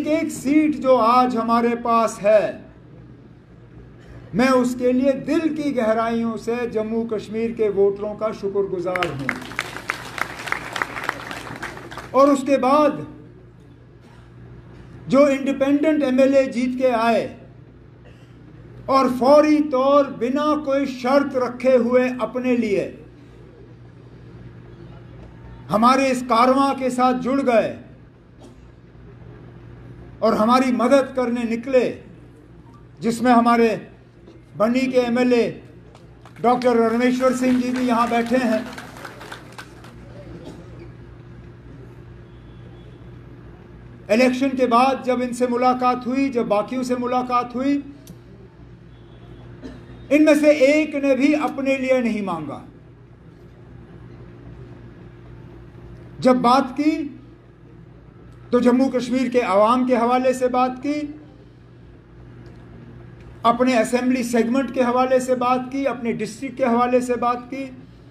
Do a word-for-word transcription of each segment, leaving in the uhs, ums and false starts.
एक सीट जो आज हमारे पास है, मैं उसके लिए दिल की गहराइयों से जम्मू कश्मीर के वोटरों का शुक्रगुजार हूं। और उसके बाद जो इंडिपेंडेंट एमएलए जीत के आए और फौरी तौर बिना कोई शर्त रखे हुए अपने लिए हमारे इस कारवां के साथ जुड़ गए और हमारी मदद करने निकले, जिसमें हमारे बनी के एमएलए डॉक्टर रमेश्वर सिंह जी भी यहां बैठे हैं। इलेक्शन के बाद जब इनसे मुलाकात हुई, जब बाकियों से मुलाकात हुई, इनमें से एक ने भी अपने लिए नहीं मांगा। जब बात की तो जम्मू कश्मीर के आवाम के हवाले से बात की, अपने असेंबली सेगमेंट के हवाले से बात की, अपने डिस्ट्रिक्ट के हवाले से बात की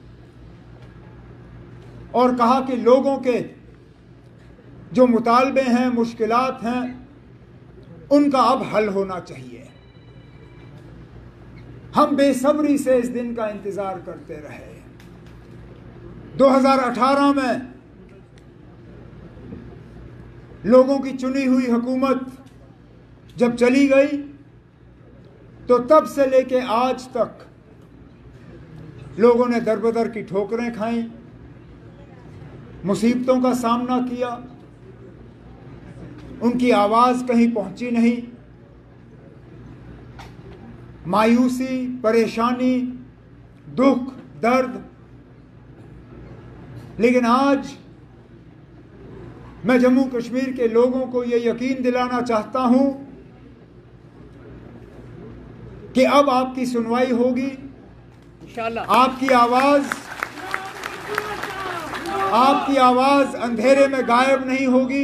और कहा कि लोगों के जो मुतालबे हैं, मुश्किलात हैं, उनका अब हल होना चाहिए। हम बेसब्री से इस दिन का इंतजार करते रहे। दो हज़ार अठारह में लोगों की चुनी हुई हुकूमत जब चली गई तो तब से लेके आज तक लोगों ने दरबदर की ठोकरें खाई, मुसीबतों का सामना किया, उनकी आवाज कहीं पहुंची नहीं। मायूसी, परेशानी, दुख, दर्द। लेकिन आज मैं जम्मू कश्मीर के लोगों को यह यकीन दिलाना चाहता हूं कि अब आपकी सुनवाई होगी, इंशाअल्लाह। आपकी आवाज आपकी आवाज अंधेरे में गायब नहीं होगी,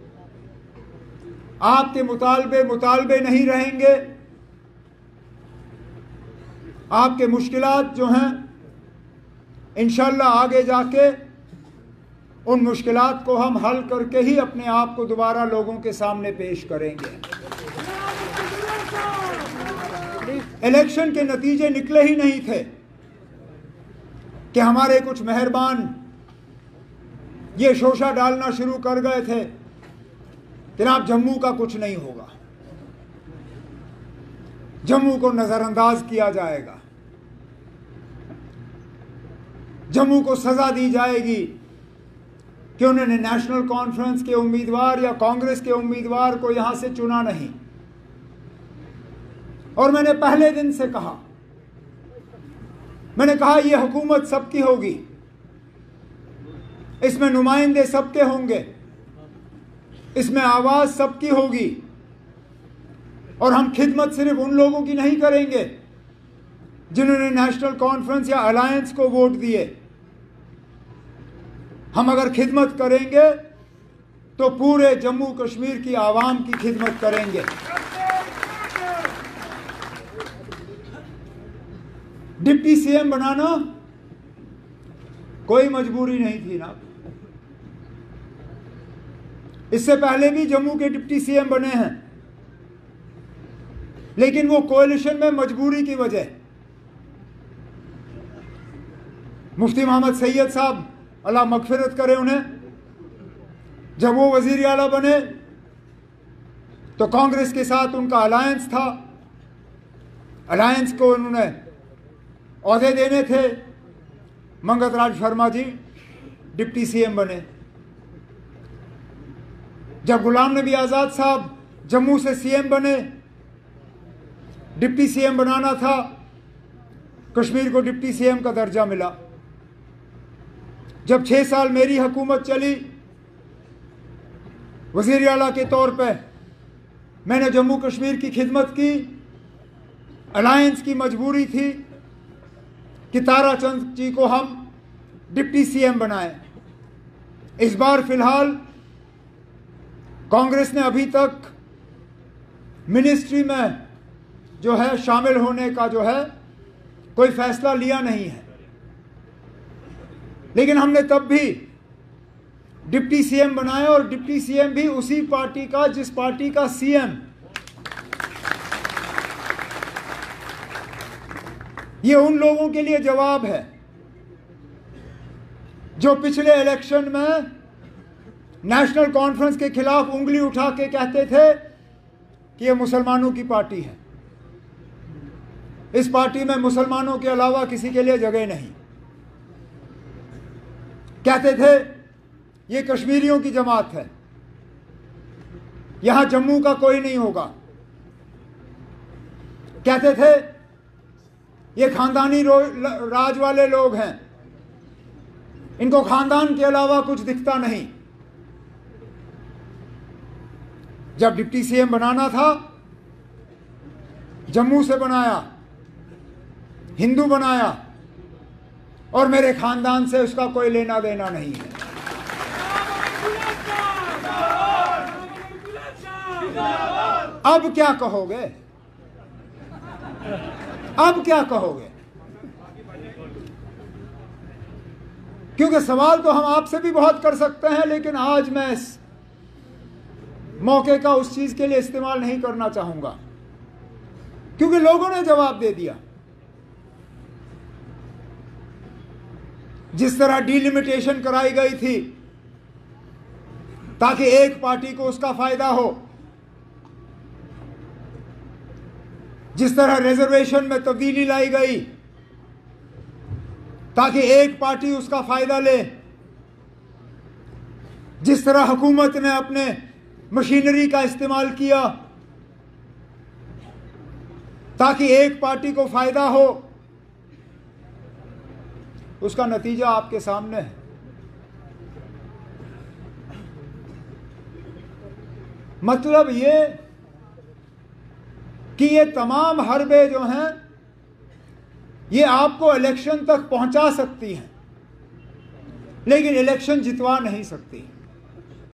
आपके मुतालबे मुतालबे नहीं रहेंगे। आपके मुश्किलात जो हैं, इंशाअल्लाह आगे जाके उन मुश्किलात को हम हल करके ही अपने आप को दोबारा लोगों के सामने पेश करेंगे। इलेक्शन के नतीजे निकले ही नहीं थे कि हमारे कुछ मेहरबान ये शोशा डालना शुरू कर गए थे कि जनाब जम्मू का कुछ नहीं होगा, जम्मू को नजरअंदाज किया जाएगा, जम्मू को सजा दी जाएगी कि उन्होंने नेशनल कॉन्फ्रेंस के उम्मीदवार या कांग्रेस के उम्मीदवार को यहां से चुना नहीं। और मैंने पहले दिन से कहा, मैंने कहा यह हुकूमत सबकी होगी, इसमें नुमाइंदे सबके होंगे, इसमें आवाज सबकी होगी और हम खिदमत सिर्फ उन लोगों की नहीं करेंगे जिन्होंने नेशनल कॉन्फ्रेंस या अलायंस को वोट दिए। हम अगर खिदमत करेंगे तो पूरे जम्मू कश्मीर की आवाम की खिदमत करेंगे। डिप्टी सीएम बनाना कोई मजबूरी नहीं थी ना। इससे पहले भी जम्मू के डिप्टी सीएम बने हैं, लेकिन वो कोalition में मजबूरी की वजह। मुफ्ती मोहम्मद सैयद साहब, अल्लाह मगफिरत करे उन्हें, जब वो वजीर आला बने तो कांग्रेस के साथ उनका अलायंस था, अलायंस को उन्होंने ओहदे देने थे। मंगत राज शर्मा जी डिप्टी सीएम बने। जब गुलाम नबी आज़ाद साहब जम्मू से सीएम बने, डिप्टी सीएम बनाना था, कश्मीर को डिप्टी सीएम का दर्जा मिला। जब छह साल मेरी हुकूमत चली, वजीर आला के तौर पे मैंने जम्मू कश्मीर की खिदमत की। अलायंस की मजबूरी थी कि ताराचंद जी को हम डिप्टी सीएम बनाएं। इस बार फिलहाल कांग्रेस ने अभी तक मिनिस्ट्री में जो है शामिल होने का जो है कोई फैसला लिया नहीं है, लेकिन हमने तब भी डिप्टी सीएम बनाए, और डिप्टी सीएम भी उसी पार्टी का जिस पार्टी का सीएम। ये उन लोगों के लिए जवाब है जो पिछले इलेक्शन में नेशनल कॉन्फ्रेंस के खिलाफ उंगली उठा के कहते थे कि ये मुसलमानों की पार्टी है, इस पार्टी में मुसलमानों के अलावा किसी के लिए जगह नहीं। कहते थे ये कश्मीरियों की जमात है, यहां जम्मू का कोई नहीं होगा। कहते थे ये खानदानी राज वाले लोग हैं, इनको खानदान के अलावा कुछ दिखता नहीं। जब डिप्टी सीएम बनाना था, जम्मू से बनाया, हिंदू बनाया, और मेरे खानदान से उसका कोई लेना देना नहीं है। अब क्या कहोगे? अब क्या कहोगे? क्योंकि सवाल तो हम आपसे भी बहुत कर सकते हैं, लेकिन आज मैं इस मौके का उस चीज के लिए इस्तेमाल नहीं करना चाहूंगा, क्योंकि लोगों ने जवाब दे दिया। जिस तरह डिलिमिटेशन कराई गई थी ताकि एक पार्टी को उसका फायदा हो, जिस तरह रिजर्वेशन में तब्दीली लाई गई ताकि एक पार्टी उसका फायदा ले, जिस तरह हुकूमत ने अपने मशीनरी का इस्तेमाल किया ताकि एक पार्टी को फायदा हो, उसका नतीजा आपके सामने है। मतलब ये कि ये तमाम हरबे जो हैं ये आपको इलेक्शन तक पहुंचा सकती हैं, लेकिन इलेक्शन जितवा नहीं सकती।